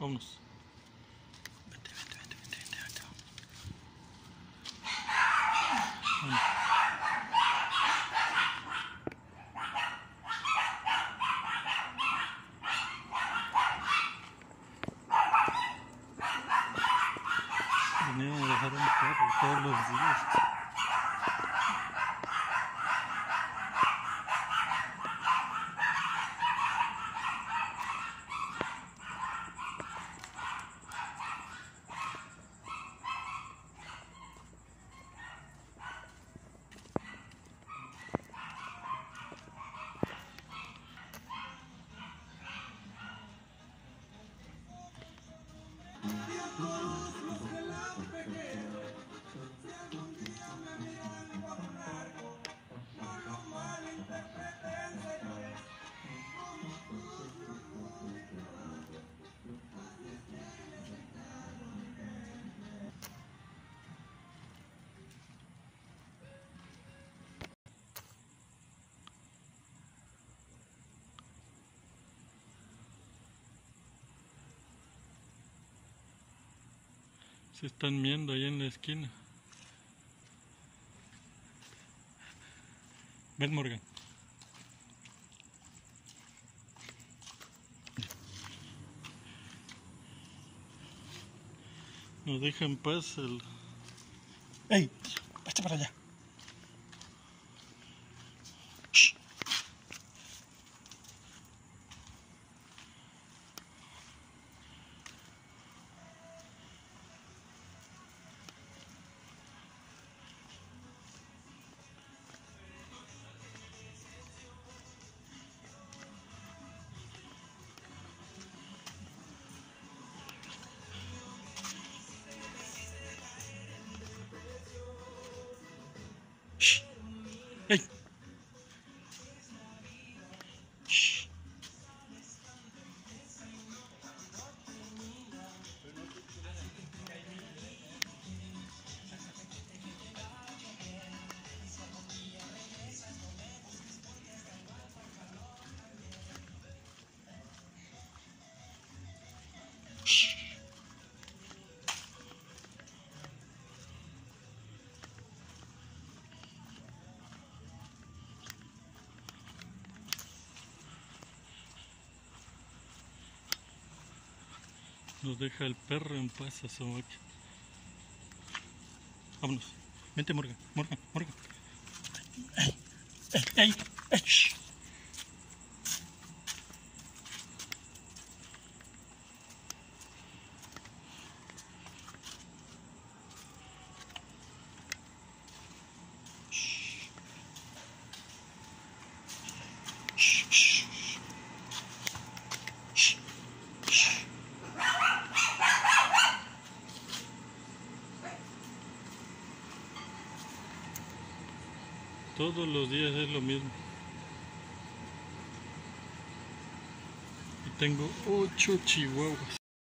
Vámonos. Vente, vente, vente, vente, vente, vente. Vinieron a dejar un perro todos los días. Se están viendo ahí en la esquina. Ven, Morgan. Nos deja en paz el... ¡Ey! ¡Vete para allá! ¡Shh! ¡Shh! ¡Ey! ¡Shh! ¡Shh! Nos deja el perro en paz a su máquina. Vámonos. Vente, Morgan. Morgan, Morgan. ¡Ey! ¡Ey! ¡Ey! ¡Ey! ¡Shh! Todos los días es lo mismo. Y tengo 8 chihuahuas.